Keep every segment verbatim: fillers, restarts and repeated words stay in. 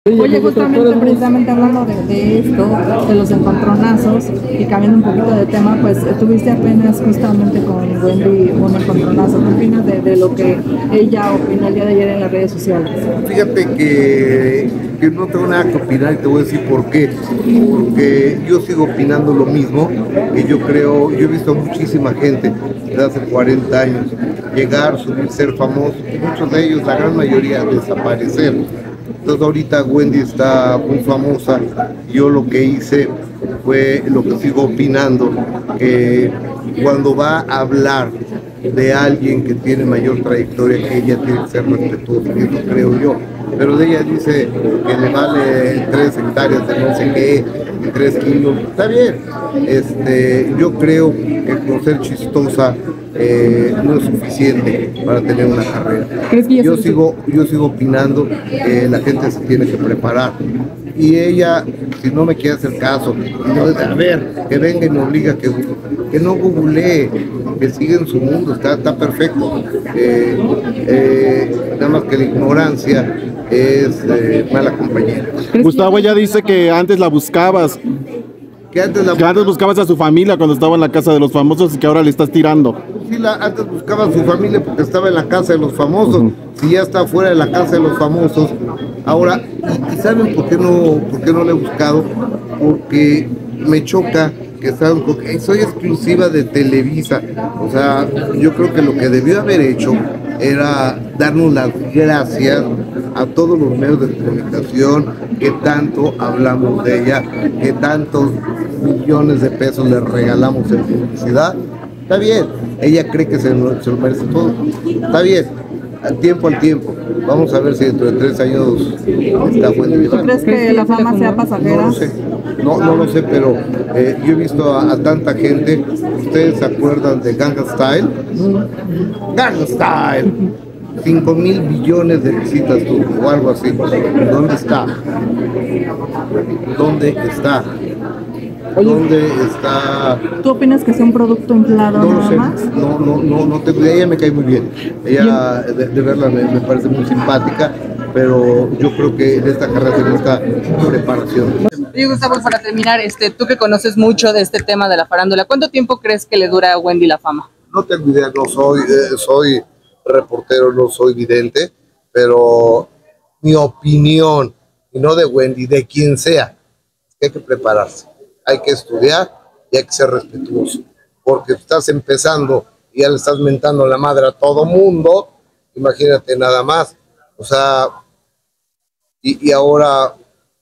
Oye, justamente, precisamente hablando de, de esto, de los encontronazos, y cambiando un poquito de tema, pues eh, tuviste apenas justamente con Wendy un encontronazo. ¿Qué opinas de, de lo que ella opinó el día de ayer en las redes sociales? Fíjate que, que no tengo nada que opinar y te voy a decir por qué. Porque yo sigo opinando lo mismo, que yo creo, yo he visto a muchísima gente de hace cuarenta años llegar, subir, ser famosos, muchos de ellos, la gran mayoría, desaparecer. Entonces ahorita Wendy está muy famosa. Yo lo que hice fue lo que sigo opinando, que cuando va a hablar de alguien que tiene mayor trayectoria que ella, tiene que ser respetuosa, eso creo yo. Pero de ella dice que le vale tres hectáreas de no sé qué, y tres kilos, está bien. Este, yo creo que por ser chistosa eh, no es suficiente para tener una carrera. Yo sigo, yo sigo opinando que la gente se tiene que preparar. Y ella, si no me quiere hacer caso, no, a ver, que venga y me obliga que, que no googlee, que siga en su mundo, está, está perfecto. Eh, eh, nada más que la ignorancia es eh, mala compañera. Gustavo ya dice que antes la buscabas, Que antes, la que antes buscabas a su familia cuando estaba en la casa de los famosos y que ahora le estás tirando. Sí, la, antes buscaba a su familia porque estaba en la casa de los famosos. Uh-huh. Si ya está fuera de la casa de los famosos, ahora, y, y ¿saben por qué no, por qué no le he buscado? Porque me choca que saben, porque soy exclusiva de Televisa. O sea, yo creo que lo que debió haber hecho era darnos las gracias a todos los medios de comunicación que tanto hablamos de ella, que tantos millones de pesos le regalamos en publicidad. Está bien, ella cree que se lo, se lo merece todo. Está bien, al tiempo al tiempo. Vamos a ver si dentro de tres años está bueno. ¿Tú crees que la fama sea pasajera? No lo sé, no, no lo sé, pero eh, yo he visto a, a tanta gente. ¿Ustedes se acuerdan de Gangnam Style? Gangnam Style. cinco mil billones de visitas tuvo o algo así. ¿Dónde está? ¿Dónde está? ¿Dónde está? ¿Tú opinas que sea un producto inflado? No lo nada sé, más? no, no, no, no tengo idea. Ella me cae muy bien. Ella, de, de verla, me, me parece muy simpática, pero yo creo que en esta carrera se necesita preparación. Y Gustavo, para terminar, este, tú que conoces mucho de este tema de la farándula, ¿cuánto tiempo crees que le dura a Wendy la fama? No tengo idea, no soy, eh, soy reportero, no soy vidente, pero mi opinión, y no de Wendy, de quien sea, es que hay que prepararse, hay que estudiar y hay que ser respetuoso, porque estás empezando y ya le estás mentando la madre a todo mundo, imagínate nada más, o sea, y, y ahora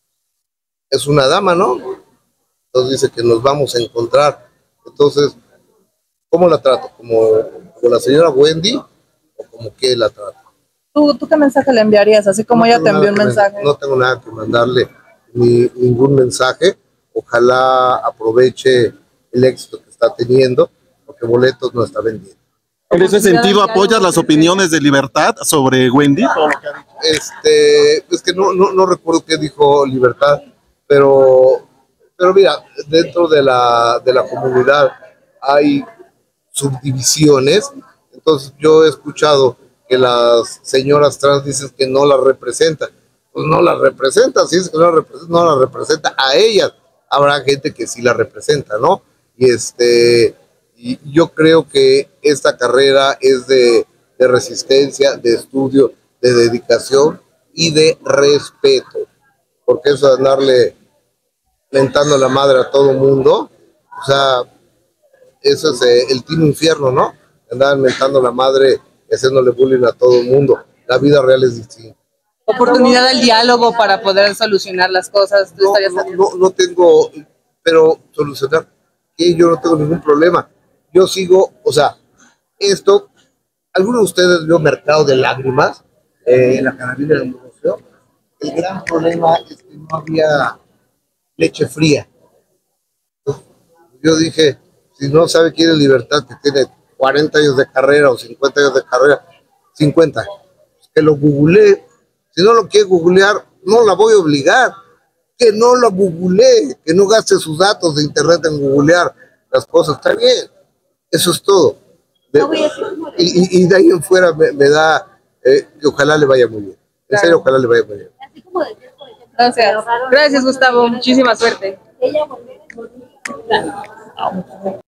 es una dama, ¿no? Entonces dice que nos vamos a encontrar, entonces, ¿cómo la trato? ¿Como, como la señora Wendy o como que la trato? ¿Tú, ¿Tú qué mensaje le enviarías? Así como no ella te envió un mensaje. Me, no tengo nada que mandarle ni ningún mensaje. Ojalá aproveche el éxito que está teniendo, porque boletos no está vendiendo. En ese sentido, ¿apoyas las opiniones de Libertad sobre Wendy? Este, es que no, no, no recuerdo qué dijo Libertad, pero, pero mira, dentro de la, de la comunidad hay subdivisiones. Entonces yo he escuchado que las señoras trans dicen que no la representan. Pues no la representa, si es que no la representa, no la representa a ellas. Habrá gente que sí la representa, ¿no? Y este, y yo creo que esta carrera es de, de resistencia, de estudio, de dedicación y de respeto. Porque eso de andarle mentando la madre a todo mundo, o sea, eso es eh, el Team Infierno, ¿no? Andaban mentando la madre y haciéndole bullying a todo el mundo. La vida real es distinta. Oportunidad del diálogo para poder solucionar las cosas. ¿Tú no, no, no, no tengo, pero solucionar, que yo no tengo ningún problema. Yo sigo, o sea, esto, ¿alguno de ustedes vio Mercado de Lágrimas? Eh, en la carabina del museo. El gran problema es que no había leche fría. Yo dije, si no sabe quién es Libertad, que tiene cuarenta años de carrera o cincuenta años de carrera, cincuenta, que lo googleé. Si no lo quiere googlear, no la voy a obligar. Que no lo googlee, que no gaste sus datos de internet en googlear las cosas. Está bien, eso es todo. De, y, y de ahí en fuera me, me da eh, que ojalá le vaya muy bien. En serio, ojalá le vaya muy bien. Gracias. Gracias, Gustavo. Muchísima suerte.